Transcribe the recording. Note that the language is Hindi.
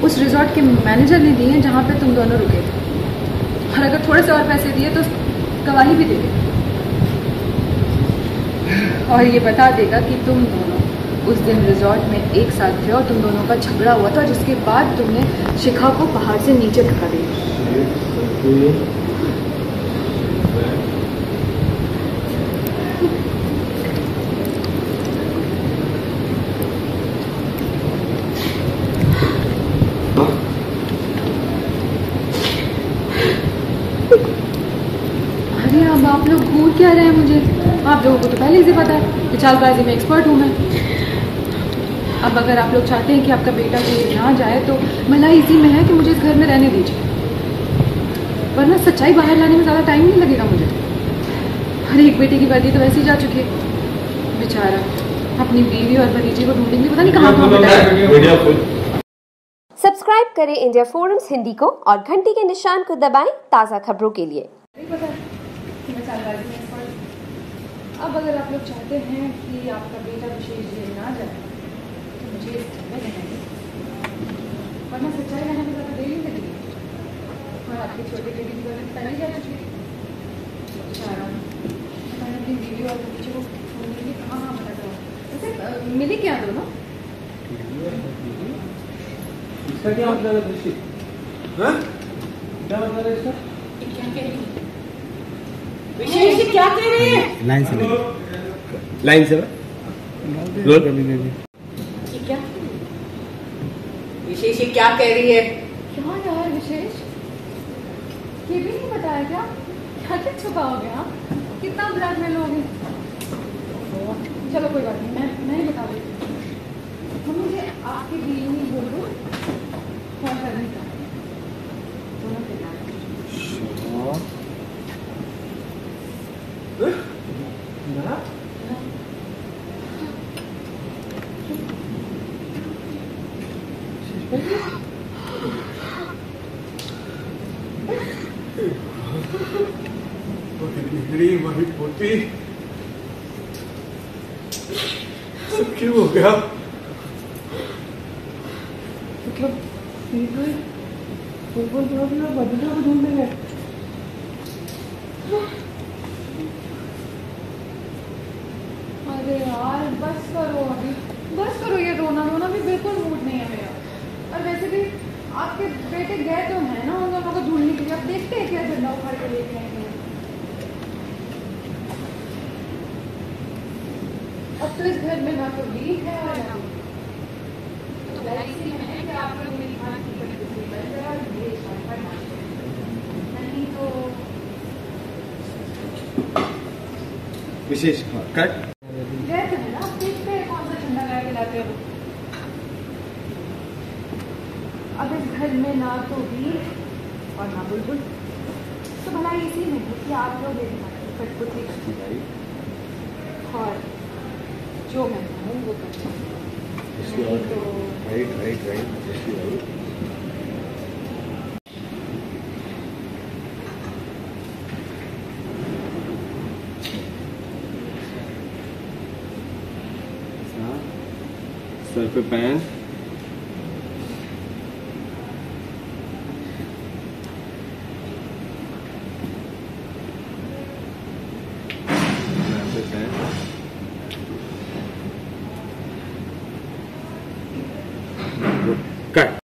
उस रिजॉर्ट के मैनेजर ने दिए हैं जहाँ पे तुम दोनों रुके थे, और अगर थोड़े से और पैसे दिए तो गवाही भी दे देगा और ये बता देगा कि तुम दोनों उस दिन रिजॉर्ट में एक साथ थे और तुम दोनों का झगड़ा हुआ था, जिसके बाद तुमने शिखा को पहाड़ से नीचे धक्का दिया। अरे अब आप लोग भूल क्या रहे हैं मुझे? आप लोगों को तो पहले से पता है कि चालबाजी में एक्सपर्ट हूँ मैं। अब अगर आप लोग चाहते हैं कि आपका बेटा जेल ना जाए तो भलाई इसी में है कि मुझे इस घर में रहने दीजिए, वरना सच्चाई बाहर लाने में ज़्यादा टाइम नहीं लगेगा मुझे। हर एक बेटे की वर्दी तो वैसे ही जा चुकी है, बेचारा अपनी बीवी और भतीजे को ढूंढेंगे, पता नहीं कहाँ। सब्सक्राइब करें इंडिया फोरम्स हिंदी को और घंटी के निशान को दबाएं ताज़ा खबरों के लिए। अब अगर आप लोग चाहते हैं कि आपका बेटा विशेष जेल ना जाए तो मुझे इस घर में रहने दें, वरना सच्चाई रहने में ज़्यादा देर नहीं लगेगी। और आपकी छोटी बेटी की वर्दी पहले जा चुकी है, बेचारा मैंने अपनी बीवी और बच्चे को ढूंढने के लिए कहाँ भटक रहा हूँ। मिली क्या दोनों? इसका क्या मतलब है दृष्टि? हाँ? क्या मतलब है इसका? क्या कह रही है? विशेष क्या कह रही है? लाइन से क्या विशेष क्या कह रही है? क्या यार विशेष, ये भी नहीं बताया क्या? क्या छुपाओगे आप? कितना ब्लैकमेल लोगे? चलो कोई बात नहीं, मैं ही बता देती हूँ। मुझे आपकी बीवी नहीं बोल दो क्या करने का दोनों के नाम। मेरी पोती सब क्यों हो गया? मतलब बदला को ढूंढने गए। अरे यार बस करो, अभी बस करो, ये रोना रोना भी बिल्कुल मूड नहीं है मेरा। और वैसे भी आपके बेटे गए तो हैं ना उन दोनों को ढूंढने के लिए, अब देखते हैं क्या झंडा उखाड़ के लेके आएंगे। अब तो इस घर में ना तो लीक है और ना इसी में है कि आप लोग मेरी बात की नहीं तो विशेष कट गए तो है ना, आप देखते हैं कौन सा झंडा ला के लाते हो। अब इस घर में ना तो वीर और ना बुलबुल, तो भला इसी में है कि आप लोग कठपुतली और जो मैं हूँ वो करता हूँ। राइट सर पे पैन, कट।